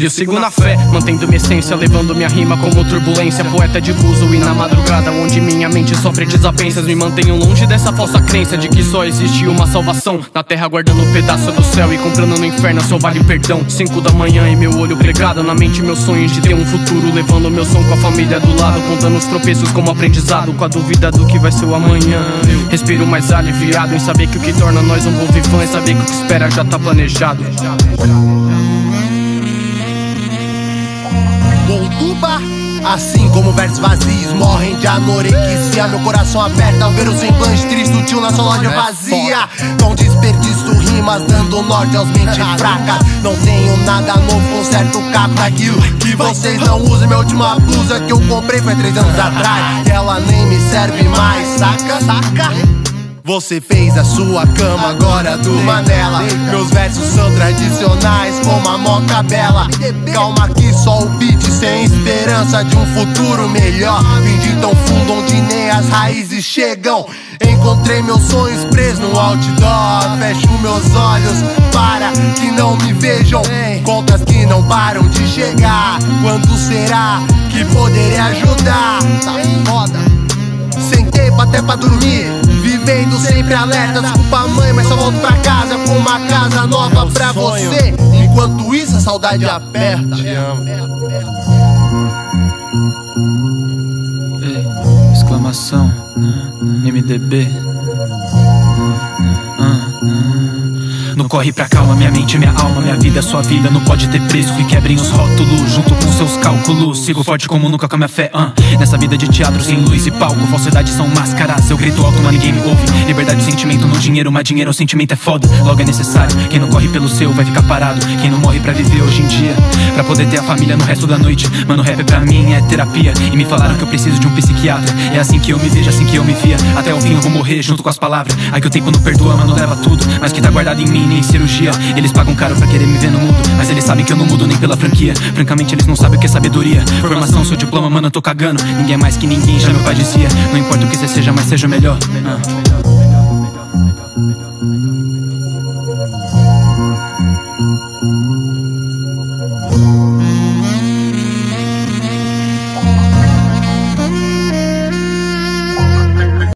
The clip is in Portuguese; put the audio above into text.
eu sigo na fé, mantendo minha essência, levando minha rima como turbulência. Poeta de buzo e na madrugada, onde minha mente sofre desavenças, me mantenho longe dessa falsa crença de que só existe uma salvação na terra, guardando um pedaço do céu e comprando no inferno seu vale perdão. 5 da manhã e meu olho pregado, na mente meu sonho de ter um futuro, levando meu som com a família do lado, contando os tropeços como aprendizado, com a dúvida do que vai ser o amanhã. Respiro mais aliviado em saber que o que torna nós um bom vivão é saber que o que espera já tá planejado. Montuba, assim como versos vazios morrem de anorexia, meu coração aperta ao ver o semblante triste do tio na sua loja vazia. Não desperdiço rimas dando norte aos mentes fracas. Não tenho nada novo, conserto o capo daquilo que vocês não usam. Minha última blusa que eu comprei foi 3 anos atrás e ela nem me serve mais, saca? Você fez a sua cama, agora durma nela. Meus versos são tradicionais como a moca bela. Calma que só o beat sem esperança de um futuro melhor. Vim de tão fundo onde nem as raízes chegam. Encontrei meus sonhos presos no outdoor. Fecho meus olhos para que não me vejam. Contas que não param de chegar. Quando será que poderei ajudar? Tá foda. Sem tempo até pra dormir, vivendo sempre alerta. Desculpa mãe, mas só volto pra casa com uma casa nova pra você. Enquanto isso a saudade aperta. Te amo. Ei, exclamação, MDB. Não corre pra calma, minha mente, minha alma, minha vida, sua vida não pode ter preço que quebrem os rótulos junto com seus cálculos. Sigo forte como nunca com a minha fé, nessa vida de teatro sem luz e palco, falsidade são máscaras. Eu grito alto, mas ninguém me ouve. Liberdade de sentimento no dinheiro, mas dinheiro é o sentimento é foda. Logo é necessário, quem não corre pelo seu vai ficar parado. Quem não morre pra viver hoje em dia, pra poder ter a família no resto da noite. Mano, rap pra mim é terapia e me falaram que eu preciso de um psiquiatra. É assim que eu me vejo, assim que eu me via. Até o fim eu vou morrer junto com as palavras. Aí que o tempo não perdoa, mano, leva tudo, mas que tá guardado em mim nem cirurgia. Eles pagam caro pra querer me ver no mundo, mas eles sabem que eu não mudo nem pela franquia. Francamente eles não sabem o que é sabedoria. Formação, seu diploma, mano, eu tô cagando. Ninguém é mais que ninguém, já meu pai dizia. Não importa o que você seja, mas seja o melhor.